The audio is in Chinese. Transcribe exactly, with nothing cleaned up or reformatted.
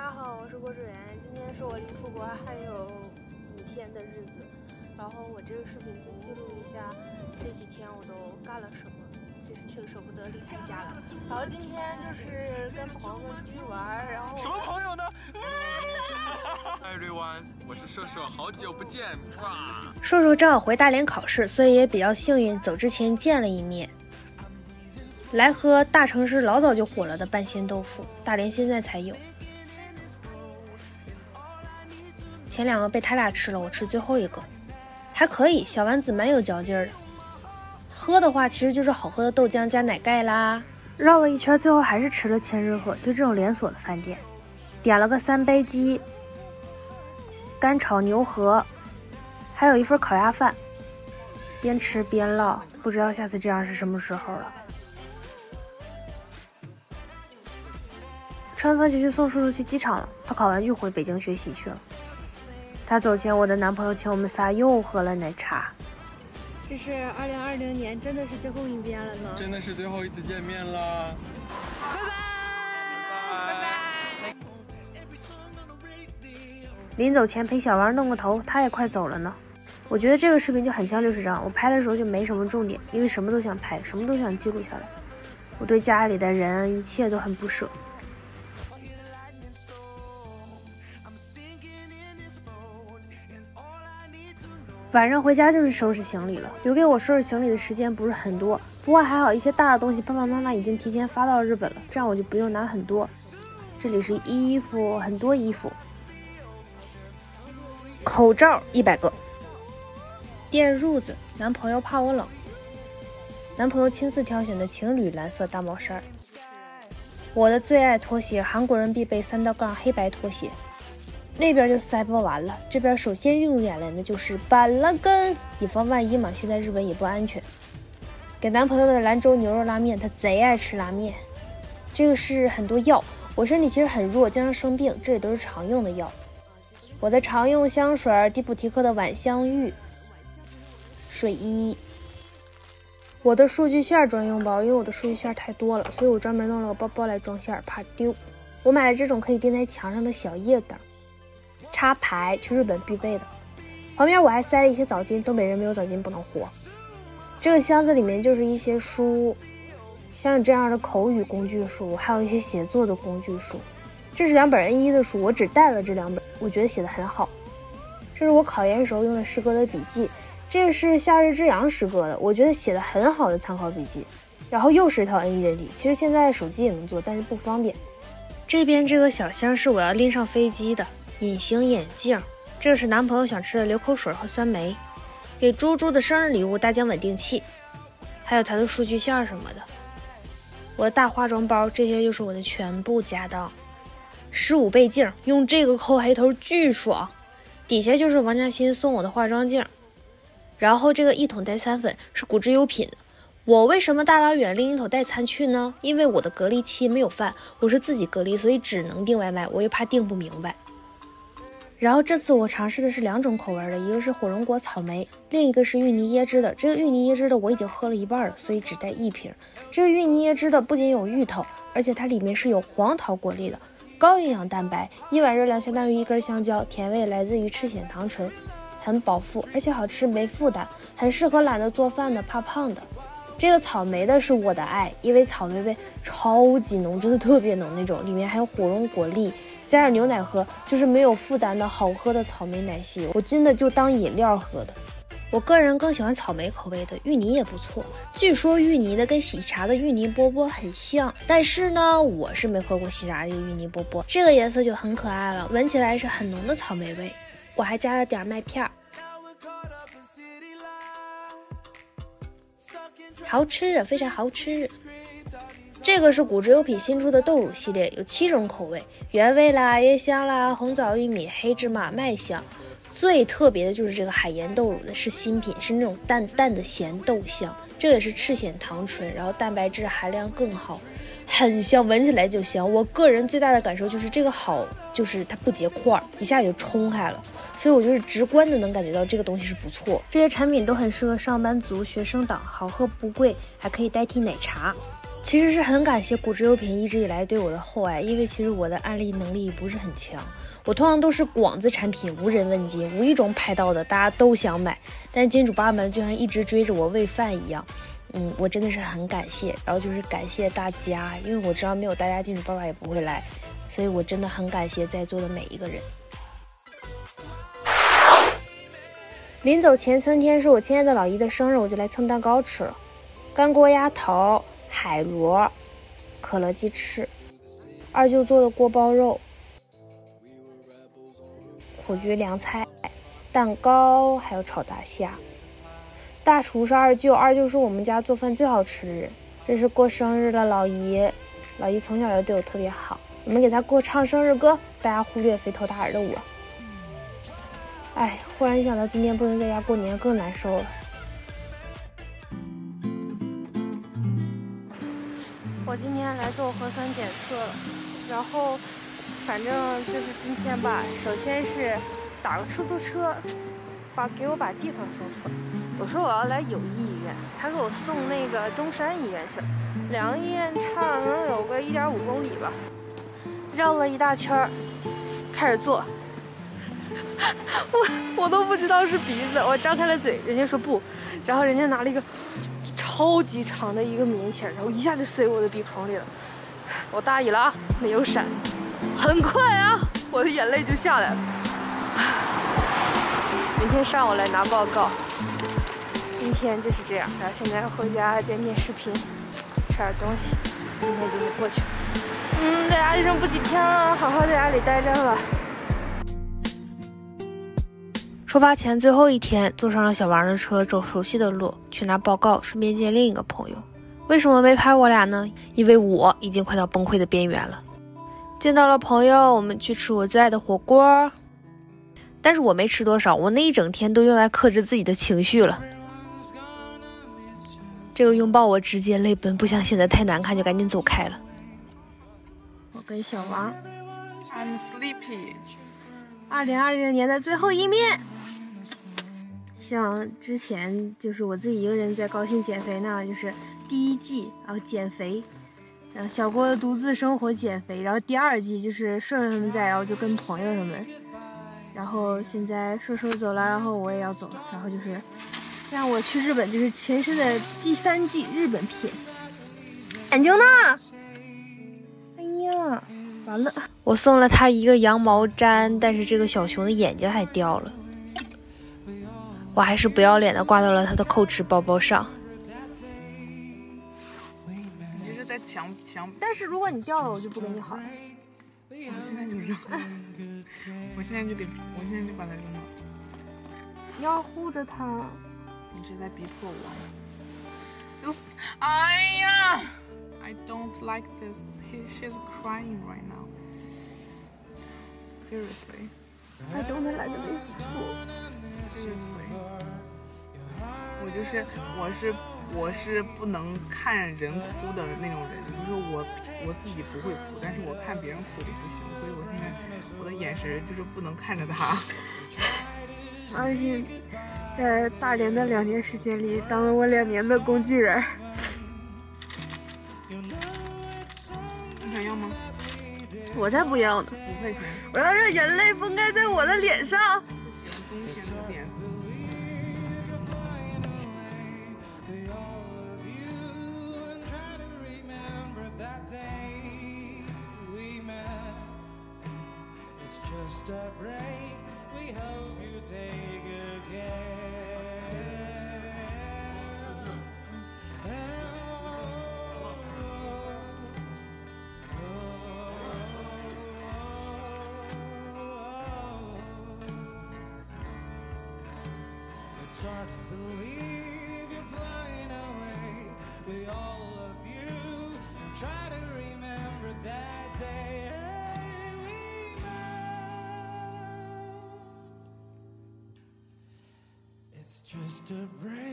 家好，我是郭志源。今天是我离出国还有五天的日子，然后我这个视频就记录一下这几天我都干了什么。其实挺舍不得离开家的。然后今天就是跟朋友们出去玩，然后什么朋友呢？Hi everyone， 我是硕硕，好久不见。 硕硕正好回大连考试，所以也比较幸运，走之前见了一面。来喝大城市老早就火了的半鲜豆腐，大连现在才有。前两个被他俩吃了，我吃最后一个，还可以，小丸子蛮有嚼劲儿的。喝的话其实就是好喝的豆浆加奶盖啦。绕了一圈，最后还是吃了千日和，就这种连锁的饭店。点了个三杯鸡，干炒牛河，还有一份烤鸭饭。边吃边唠，不知道下次这样是什么时候了。吃完饭就去送叔叔去机场了，他考完就回北京学习去了。他走前，我的男朋友请我们仨又喝了奶茶。这是二零二零年，真的是最后一遍了呢。 真的是最后一次见面了。 拜拜拜拜。 临走前陪小王弄个头，他也快走了呢。我觉得这个视频就很像六十张，我拍的时候就没什么重点，因为什么都想拍，什么都想记录下来。我对家里的人一切都很不舍。晚上回家就是收拾行李了，留给我收拾行李的时间不是很多，不过还好一些大的东西爸爸妈妈已经提前发到日本了，这样我就不用拿很多。这里是衣服，很多衣服，口罩一百个，电褥子，男朋友怕我冷，男朋友亲自挑选的情侣蓝色大毛衫，我的最爱拖鞋，韩国人必备三道杠黑白拖鞋。那边就塞不完了，这边首先映入眼帘的就是板蓝根，以防万一嘛，现在日本也不安全。给男朋友的兰州牛肉拉面，他贼爱吃拉面。这个是很多药，我身体其实很弱，经常生病，这里都是常用的药。我的常用香水，迪普提克的晚香玉，睡衣。我的数据线专用包，因为我的数据线太多了，所以我专门弄了个包包来装线，怕丢。我买了这种可以钉在墙上的小叶灯。插牌去日本必备的，旁边我还塞了一些澡巾，东北人没有澡巾不能活。这个箱子里面就是一些书，像这样的口语工具书，还有一些写作的工具书。这是两本 N 一 的书，我只带了这两本，我觉得写的很好。这是我考研时候用的诗歌的笔记，这个是夏日之阳诗歌的，我觉得写的很好的参考笔记。然后又是一套 N 一 人体，其实现在手机也能做，但是不方便。这边这个小箱是我要拎上飞机的。隐形眼镜，这是男朋友想吃的流口水和酸梅，给猪猪的生日礼物大疆稳定器，还有他的数据线什么的。我的大化妆包，这些就是我的全部家当。十五倍镜，用这个抠黑头巨爽。底下就是王嘉欣送我的化妆镜，然后这个一桶代餐粉是古之优品的。我为什么大老远拎一桶代餐去呢？因为我的隔离期没有饭，我是自己隔离，所以只能订外卖，我又怕订不明白。然后这次我尝试的是两种口味的，一个是火龙果草莓，另一个是芋泥椰汁的。这个芋泥椰汁的我已经喝了一半了，所以只带一瓶。这个芋泥椰汁的不仅有芋头，而且它里面是有黄桃果粒的，高营养蛋白，一碗热量相当于一根香蕉，甜味来自于赤藓糖醇，很饱腹，而且好吃没负担，很适合懒得做饭的怕胖的。这个草莓的是我的爱，因为草莓味超级浓，真的特别浓那种，里面还有火龙果粒，加点牛奶喝，就是没有负担的好喝的草莓奶昔，我真的就当饮料喝的。我个人更喜欢草莓口味的，芋泥也不错。据说芋泥的跟喜茶的芋泥波波很像，但是呢，我是没喝过喜茶的芋泥波波。这个颜色就很可爱了，闻起来是很浓的草莓味。我还加了点麦片，好吃，非常好吃。这个是古之优品新出的豆乳系列，有七种口味，原味啦、椰香啦、红枣玉米、黑芝麻、麦香。最特别的就是这个海盐豆乳的是新品，是那种淡淡的咸豆香，这也是赤藓糖醇，然后蛋白质含量更好，很香，闻起来就香。我个人最大的感受就是这个好，就是它不结块，一下就冲开了，所以我就是直观的能感觉到这个东西是不错。这些产品都很适合上班族、学生党，好喝不贵，还可以代替奶茶。 其实是很感谢骨质优品一直以来对我的厚爱，因为其实我的安利能力不是很强，我通常都是广子产品无人问津，无意中拍到的，大家都想买，但是金主爸们就像一直追着我喂饭一样。嗯，我真的是很感谢，然后就是感谢大家，因为我知道没有大家金主爸爸也不会来，所以我真的很感谢在座的每一个人。临走前三天是我亲爱的老姨的生日，我就来蹭蛋糕吃了，干锅鸭头、海螺、可乐鸡翅、二舅做的锅包肉、火焗凉菜、蛋糕，还有炒大虾。大厨是二舅，二舅是我们家做饭最好吃的人。这是过生日的老姨，老姨从小就对我特别好，我们给她过唱生日歌，大家忽略肥头大耳的我。哎，忽然想到今天不能在家过年，更难受了。 我今天来做核酸检测了，然后反正就是今天吧，首先是打个出租车，把给我把地方送错了。我说我要来友谊医院，他给我送那个中山医院去了，两个医院差能有个一点五公里吧，绕了一大圈儿，开始做。我我都不知道是鼻子，我张开了嘴，人家说不，然后人家拿了一个超级长的一个棉签，然后一下就塞我的鼻孔里了。我大意了啊，没有闪，很快啊，我的眼泪就下来了。明天上午来拿报告。今天就是这样，然后现在回家剪剪视频，吃点东西，今天就是过去了。嗯，在家就剩不几天了，好好在家里待着吧。 出发前最后一天，坐上了小王的车，走熟悉的路去拿报告，顺便见另一个朋友。为什么没拍我俩呢？因为我已经快到崩溃的边缘了。见到了朋友，我们去吃我最爱的火锅，但是我没吃多少，我那一整天都用来克制自己的情绪了。这个拥抱我直接泪奔，不想显得太难看，就赶紧走开了。 我跟小王 I'm sleepy。 二零二零年的最后一面。像之前就是我自己一个人在高兴减肥那样，就是第一季然后减肥，然后小郭独自生活减肥，然后第二季就是顺顺他们在，然后就跟朋友他们，然后现在瘦瘦走了，然后我也要走了，然后就是让我去日本，就是前世的第三季日本片。眼睛呢？哎呀，完了！ 我送了他一个羊毛毡，但是这个小熊的眼睛还掉了。我还是不要脸的挂到了他的蔻驰包包上。 你这是在强强， 但是如果你掉了，我就不跟你好了。 我现在就扔，我现在就给，我现在就把它扔了。 你要护着它。 你是在逼迫我。就是，哎呀 ，I don't like this. He, she's crying right now. Seriously. I don't like this too. Seriously. 我就是我是我是不能看人哭的那种人，就是我我自己不会哭，但是我看别人哭就不行，所以我现在我的眼神就是不能看着他。 而且在大连的两年时间里，当了我两年的工具人。 你想要吗？ 我才不要呢！ 五块钱。 我要让眼泪封盖在我的脸上。 冬天的脸。 Just a break.